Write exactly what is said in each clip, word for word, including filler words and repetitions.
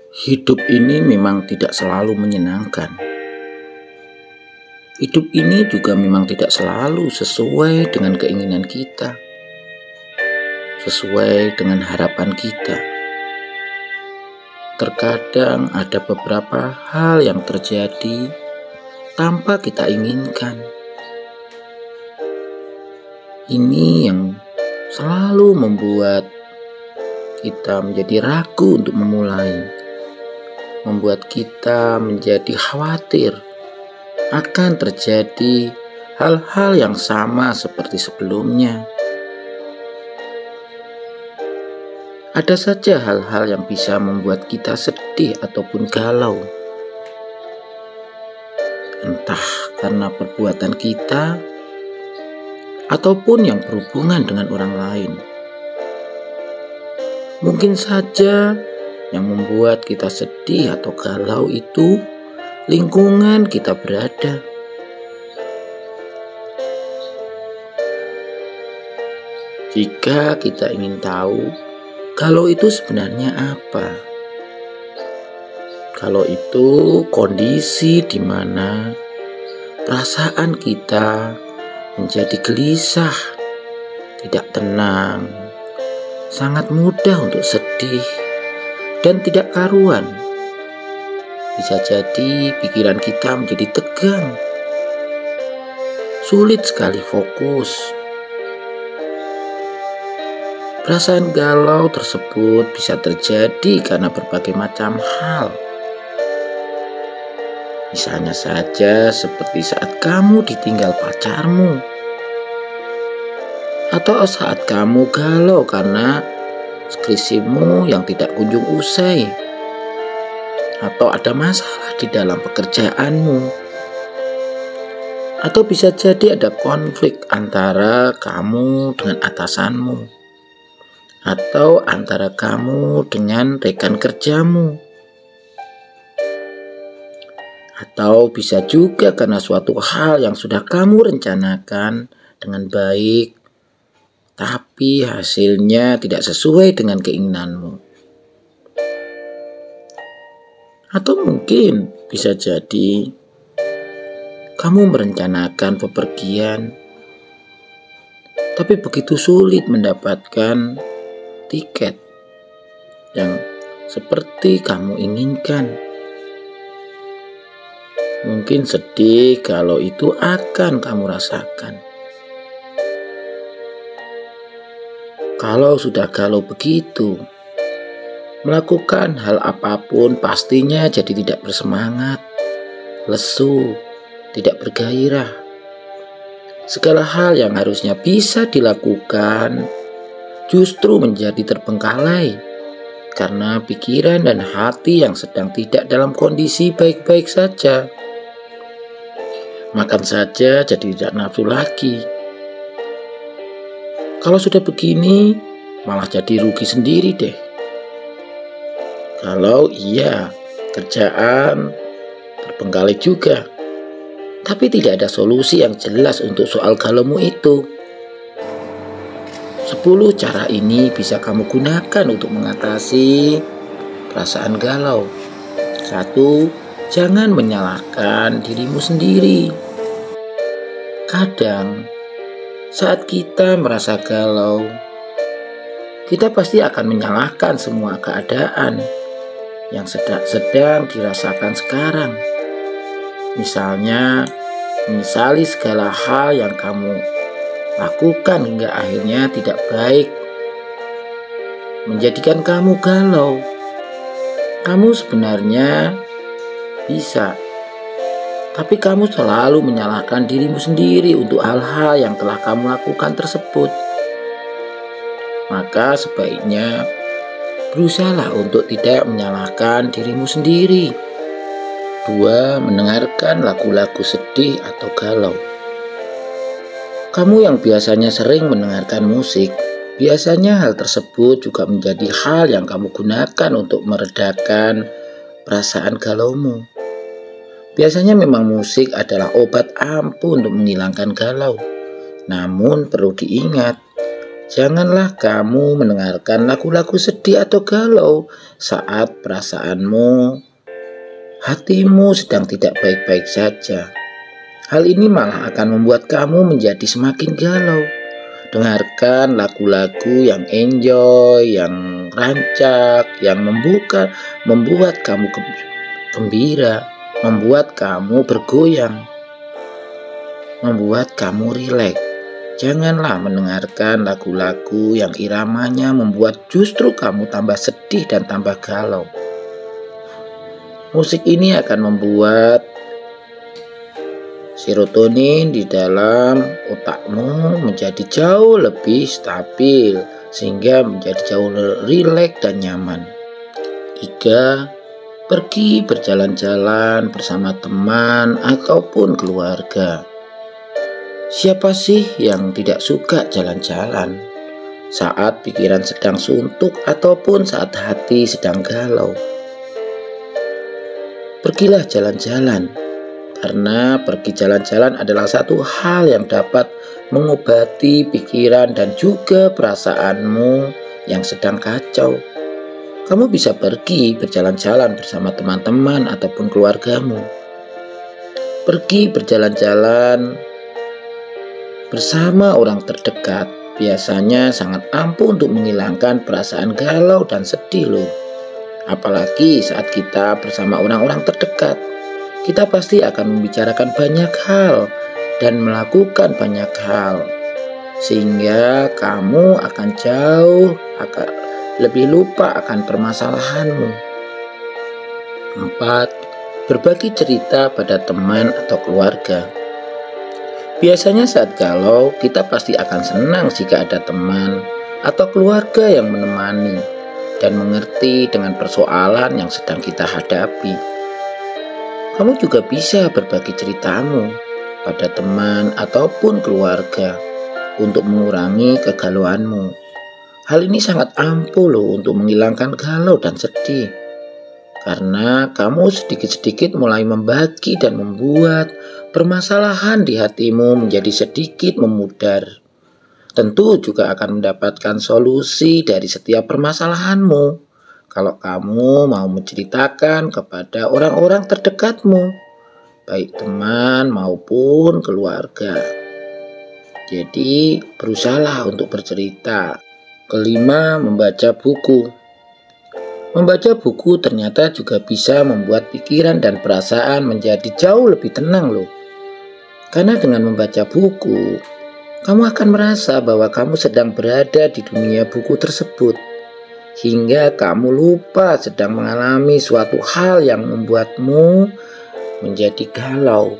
Hidup ini memang tidak selalu menyenangkan. Hidup ini juga memang tidak selalu sesuai dengan keinginan kita, sesuai dengan harapan kita. Terkadang ada beberapa hal yang terjadi tanpa kita inginkan. Ini yang selalu membuat kita menjadi ragu untuk memulai, membuat kita menjadi khawatir akan terjadi hal-hal yang sama seperti sebelumnya. Ada saja hal-hal yang bisa membuat kita sedih ataupun galau, entah karena perbuatan kita ataupun yang berhubungan dengan orang lain. Mungkin saja yang membuat kita sedih atau galau itu lingkungan kita berada. Jika kita ingin tahu galau itu sebenarnya apa, galau itu kondisi di mana perasaan kita menjadi gelisah, tidak tenang, sangat mudah untuk sedih, dan tidak karuan. Bisa jadi pikiran kita menjadi tegang, sulit sekali fokus. Perasaan galau tersebut bisa terjadi karena berbagai macam hal. Misalnya saja seperti saat kamu ditinggal pacarmu, atau saat kamu galau karena skripsimu yang tidak kunjung usai, atau ada masalah di dalam pekerjaanmu, atau bisa jadi ada konflik antara kamu dengan atasanmu, atau antara kamu dengan rekan kerjamu, atau bisa juga karena suatu hal yang sudah kamu rencanakan dengan baik, tapi hasilnya tidak sesuai dengan keinginanmu. Atau mungkin bisa jadi kamu merencanakan bepergian, tapi begitu sulit mendapatkan tiket yang seperti kamu inginkan. Mungkin sedih kalau itu akan kamu rasakan. Kalau sudah galau begitu, melakukan hal apapun pastinya jadi tidak bersemangat, lesu, tidak bergairah. Segala hal yang harusnya bisa dilakukan justru menjadi terbengkalai karena pikiran dan hati yang sedang tidak dalam kondisi baik-baik saja. Makan saja jadi tidak nafsu lagi. Kalau sudah begini, malah jadi rugi sendiri deh. Kalau iya, kerjaan terbengkalai juga, tapi tidak ada solusi yang jelas untuk soal galaumu itu. Sepuluh cara ini bisa kamu gunakan untuk mengatasi perasaan galau. Satu, jangan menyalahkan dirimu sendiri. Kadang saat kita merasa galau, kita pasti akan menyalahkan semua keadaan yang sedang-sedang dirasakan sekarang. Misalnya, menyesali segala hal yang kamu lakukan hingga akhirnya tidak baik, menjadikan kamu galau. Kamu sebenarnya bisa, tapi kamu selalu menyalahkan dirimu sendiri untuk hal-hal yang telah kamu lakukan tersebut. Maka sebaiknya berusahalah untuk tidak menyalahkan dirimu sendiri. Dua, mendengarkan lagu-lagu sedih atau galau. Kamu yang biasanya sering mendengarkan musik, biasanya hal tersebut juga menjadi hal yang kamu gunakan untuk meredakan perasaan galaumu. Biasanya memang musik adalah obat ampuh untuk menghilangkan galau. Namun perlu diingat, Janganlah kamu mendengarkan lagu-lagu sedih atau galau saat perasaanmu, hatimu sedang tidak baik-baik saja. Hal ini malah akan membuat kamu menjadi semakin galau. Dengarkan lagu-lagu yang enjoy, yang rancak, yang membuka, membuat kamu gembira, membuat kamu bergoyang, membuat kamu rileks. Janganlah mendengarkan lagu-lagu yang iramanya membuat justru kamu tambah sedih dan tambah galau. Musik ini akan membuat serotonin di dalam otakmu menjadi jauh lebih stabil, sehingga menjadi jauh lebih rileks dan nyaman. Tiga, pergi berjalan-jalan bersama teman ataupun keluarga. Siapa sih yang tidak suka jalan-jalan saat pikiran sedang suntuk ataupun saat hati sedang galau? Pergilah jalan-jalan, karena pergi jalan-jalan adalah satu hal yang dapat mengobati pikiran dan juga perasaanmu yang sedang kacau. Kamu bisa pergi berjalan-jalan bersama teman-teman ataupun keluargamu. Pergi berjalan-jalan bersama orang terdekat biasanya sangat ampuh untuk menghilangkan perasaan galau dan sedih loh. Apalagi saat kita bersama orang-orang terdekat, kita pasti akan membicarakan banyak hal dan melakukan banyak hal, sehingga kamu akan jauh akan lebih lupa akan permasalahanmu. Empat, berbagi cerita pada teman atau keluarga. Biasanya saat galau, kita pasti akan senang jika ada teman atau keluarga yang menemani dan mengerti dengan persoalan yang sedang kita hadapi. Kamu juga bisa berbagi ceritamu pada teman ataupun keluarga untuk mengurangi kegalauanmu. Hal ini sangat ampuh loh untuk menghilangkan galau dan sedih, karena kamu sedikit-sedikit mulai membagi dan membuat permasalahan di hatimu menjadi sedikit memudar. Tentu juga akan mendapatkan solusi dari setiap permasalahanmu kalau kamu mau menceritakan kepada orang-orang terdekatmu, baik teman maupun keluarga. Jadi berusahalah untuk bercerita. Kelima, membaca buku. Membaca buku ternyata juga bisa membuat pikiran dan perasaan menjadi jauh lebih tenang loh. Karena dengan membaca buku, kamu akan merasa bahwa kamu sedang berada di dunia buku tersebut, hingga kamu lupa sedang mengalami suatu hal yang membuatmu menjadi galau.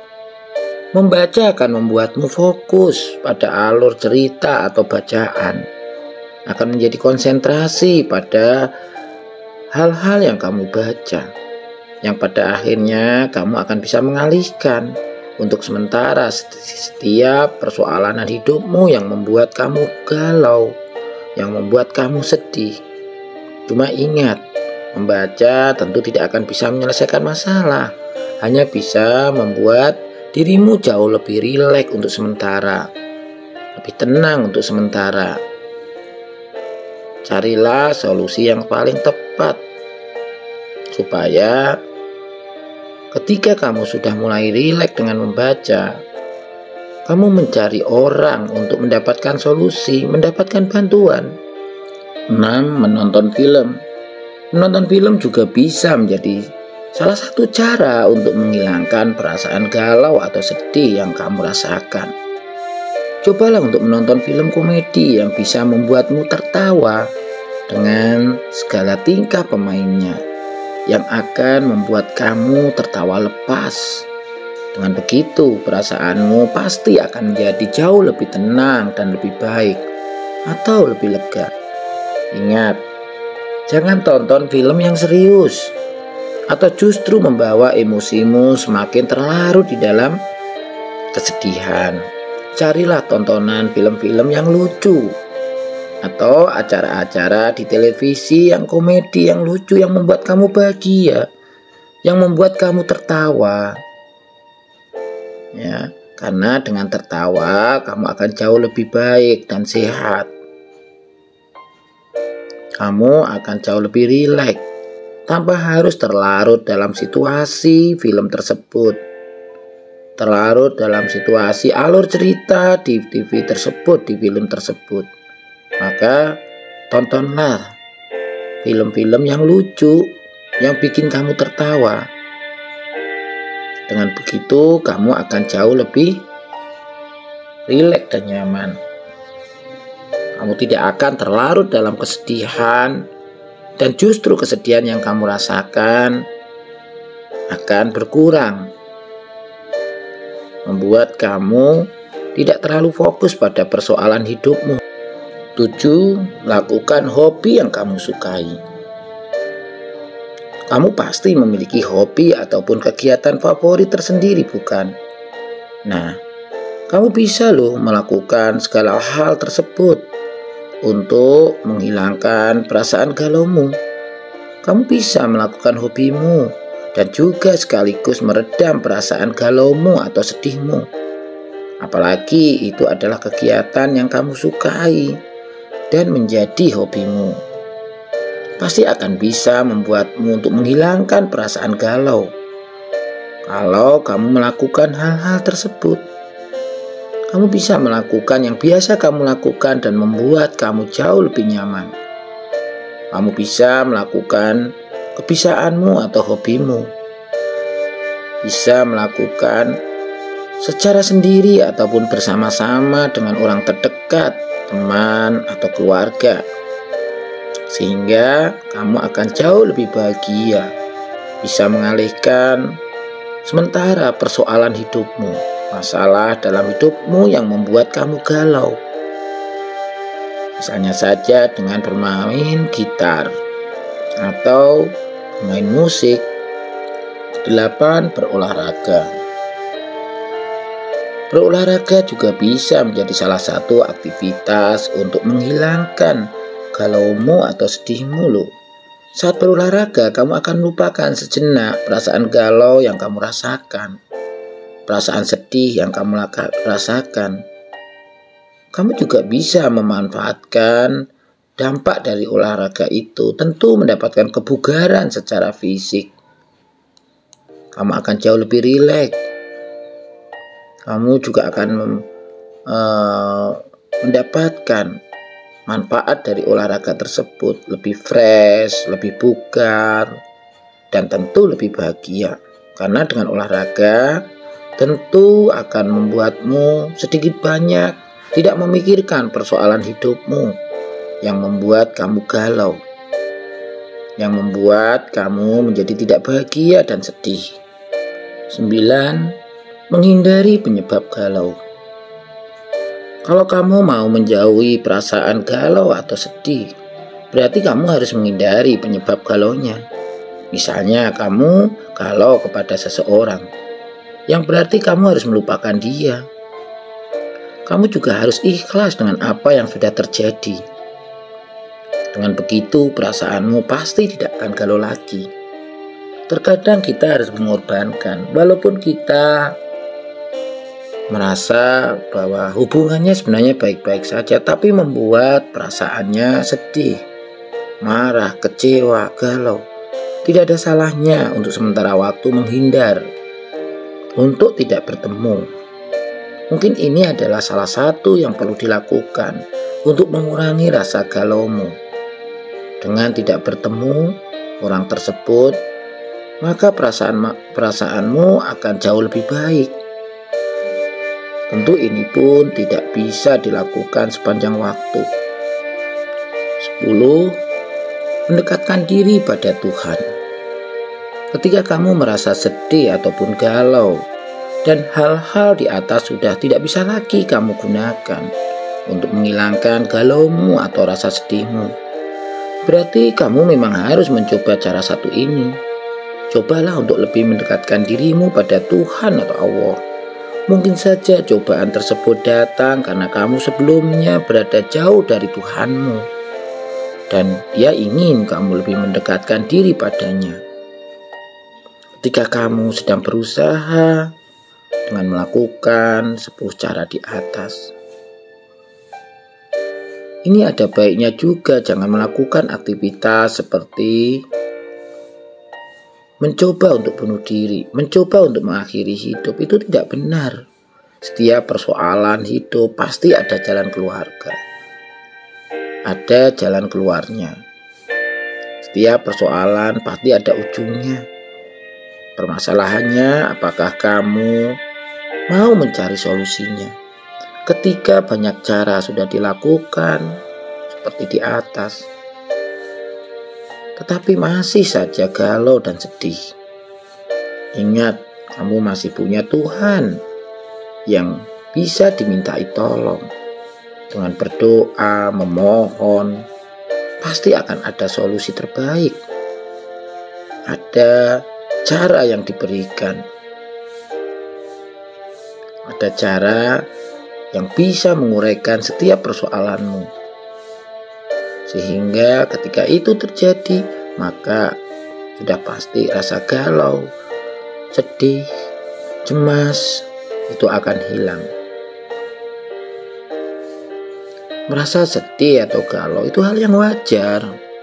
Membaca akan membuatmu fokus pada alur cerita atau bacaan, akan menjadi konsentrasi pada hal-hal yang kamu baca, yang pada akhirnya kamu akan bisa mengalihkan untuk sementara setiap persoalan hidupmu yang membuat kamu galau, yang membuat kamu sedih. Cuma ingat, membaca tentu tidak akan bisa menyelesaikan masalah, hanya bisa membuat dirimu jauh lebih rileks untuk sementara, lebih tenang untuk sementara. Carilah solusi yang paling tepat supaya ketika kamu sudah mulai rileks dengan membaca, kamu mencari orang untuk mendapatkan solusi, mendapatkan bantuan. enam. Menonton film. Menonton film juga bisa menjadi salah satu cara untuk menghilangkan perasaan galau atau sedih yang kamu rasakan. Cobalah untuk menonton film komedi yang bisa membuatmu tertawa dengan segala tingkah pemainnya, yang akan membuat kamu tertawa lepas. Dengan begitu, perasaanmu pasti akan menjadi jauh lebih tenang dan lebih baik, atau lebih lega. Ingat, jangan tonton film yang serius, atau justru membawa emosimu semakin terlarut di dalam kesedihan. Carilah tontonan film-film yang lucu, atau acara-acara di televisi yang komedi, yang lucu, yang membuat kamu bahagia, yang membuat kamu tertawa. Ya, karena dengan tertawa kamu akan jauh lebih baik dan sehat. Kamu akan jauh lebih rileks tanpa harus terlarut dalam situasi film tersebut, terlarut dalam situasi alur cerita di T V tersebut, di film tersebut. Maka tontonlah film-film yang lucu, yang bikin kamu tertawa. Dengan begitu kamu akan jauh lebih rileks dan nyaman. Kamu tidak akan terlarut dalam kesedihan, dan justru kesedihan yang kamu rasakan akan berkurang, membuat kamu tidak terlalu fokus pada persoalan hidupmu. Tujuh, lakukan hobi yang kamu sukai. Kamu pasti memiliki hobi ataupun kegiatan favorit tersendiri, bukan? Nah, kamu bisa loh melakukan segala hal tersebut untuk menghilangkan perasaan galaumu. Kamu bisa melakukan hobimu dan juga sekaligus meredam perasaan galaumu atau sedihmu. Apalagi itu adalah kegiatan yang kamu sukai dan menjadi hobimu. Pasti akan bisa membuatmu untuk menghilangkan perasaan galau. Kalau kamu melakukan hal-hal tersebut, kamu bisa melakukan yang biasa kamu lakukan dan membuat kamu jauh lebih nyaman. Kamu bisa melakukan kebiasaanmu atau hobimu. Bisa melakukan secara sendiri ataupun bersama-sama dengan orang terdekat, teman atau keluarga. Sehingga kamu akan jauh lebih bahagia. Bisa mengalihkan sementara persoalan hidupmu, masalah dalam hidupmu yang membuat kamu galau. Misalnya saja dengan bermain gitar atau bermain musik. Delapan, berolahraga. Berolahraga juga bisa menjadi salah satu aktivitas untuk menghilangkan galaumu atau sedihmu loh. Saat berolahraga, kamu akan melupakan sejenak perasaan galau yang kamu rasakan, perasaan sedih yang kamu rasakan. Kamu juga bisa memanfaatkan dampak dari olahraga itu, tentu mendapatkan kebugaran secara fisik. Kamu akan jauh lebih rileks. Kamu juga akan mem, uh, mendapatkan manfaat dari olahraga tersebut, lebih fresh, lebih bugar, dan tentu lebih bahagia. Karena dengan olahraga tentu akan membuatmu sedikit banyak tidak memikirkan persoalan hidupmu yang membuat kamu galau, yang membuat kamu menjadi tidak bahagia dan sedih. Sembilan, menghindari penyebab galau. Kalau kamu mau menjauhi perasaan galau atau sedih, berarti kamu harus menghindari penyebab galaunya. Misalnya kamu galau kepada seseorang, yang berarti kamu harus melupakan dia. Kamu juga harus ikhlas dengan apa yang sudah terjadi. Dengan begitu perasaanmu pasti tidak akan galau lagi. Terkadang kita harus mengorbankan, walaupun kita merasa bahwa hubungannya sebenarnya baik-baik saja, tapi membuat perasaannya sedih, marah, kecewa, galau. Tidak ada salahnya untuk sementara waktu menghindar, untuk tidak bertemu. Mungkin ini adalah salah satu yang perlu dilakukan untuk mengurangi rasa galaumu. Dengan tidak bertemu orang tersebut, maka perasaan perasaanmu akan jauh lebih baik. Tentu ini pun tidak bisa dilakukan sepanjang waktu. Sepuluh, mendekatkan diri pada Tuhan. Ketika kamu merasa sedih ataupun galau, dan hal-hal di atas sudah tidak bisa lagi kamu gunakan untuk menghilangkan galaumu atau rasa sedihmu, berarti kamu memang harus mencoba cara satu ini. Cobalah untuk lebih mendekatkan dirimu pada Tuhan atau Allah. Mungkin saja cobaan tersebut datang karena kamu sebelumnya berada jauh dari Tuhanmu, dan Dia ingin kamu lebih mendekatkan diri padanya. Ketika kamu sedang berusaha dengan melakukan sepuluh cara di atas, ini ada baiknya juga jangan melakukan aktivitas seperti mencoba untuk bunuh diri, mencoba untuk mengakhiri hidup. Itu tidak benar. Setiap persoalan hidup pasti ada jalan keluarga. Ada jalan keluarnya. Setiap persoalan pasti ada ujungnya. Permasalahannya apakah kamu mau mencari solusinya. Ketika banyak cara sudah dilakukan seperti di atas, tetapi masih saja galau dan sedih. Ingat, kamu masih punya Tuhan yang bisa dimintai tolong. Dengan berdoa, memohon, pasti akan ada solusi terbaik. Ada cara yang diberikan. Ada cara yang bisa menguraikan setiap persoalanmu. Sehingga ketika itu terjadi, maka sudah pasti rasa galau, sedih, cemas itu akan hilang. Merasa sedih atau galau itu hal yang wajar.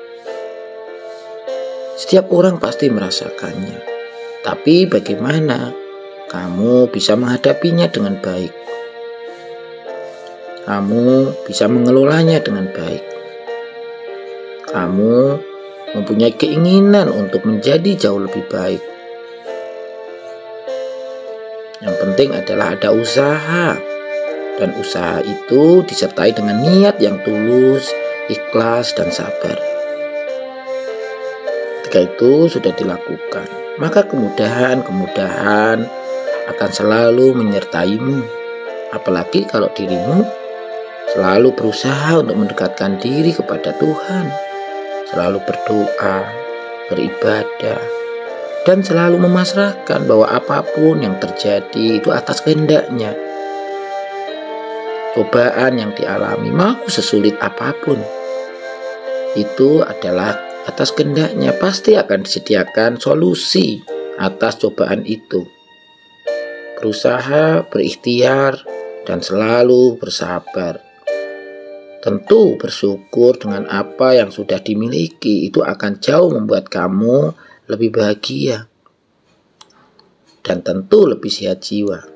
Setiap orang pasti merasakannya. Tapi bagaimana kamu bisa menghadapinya dengan baik? Kamu bisa mengelolanya dengan baik. Kamu mempunyai keinginan untuk menjadi jauh lebih baik. Yang penting adalah ada usaha. Dan usaha itu disertai dengan niat yang tulus, ikhlas, dan sabar. Ketika itu sudah dilakukan, maka kemudahan-kemudahan akan selalu menyertaimu. Apalagi kalau dirimu selalu berusaha untuk mendekatkan diri kepada Tuhan, selalu berdoa, beribadah, dan selalu memasrahkan bahwa apapun yang terjadi itu atas kehendaknya. Cobaan yang dialami mau sesulit apapun, itu adalah atas kehendaknya. Pasti akan disediakan solusi atas cobaan itu. Berusaha, berikhtiar, dan selalu bersabar. Tentu bersyukur dengan apa yang sudah dimiliki, itu akan jauh membuat kamu lebih bahagia dan tentu lebih sehat jiwa.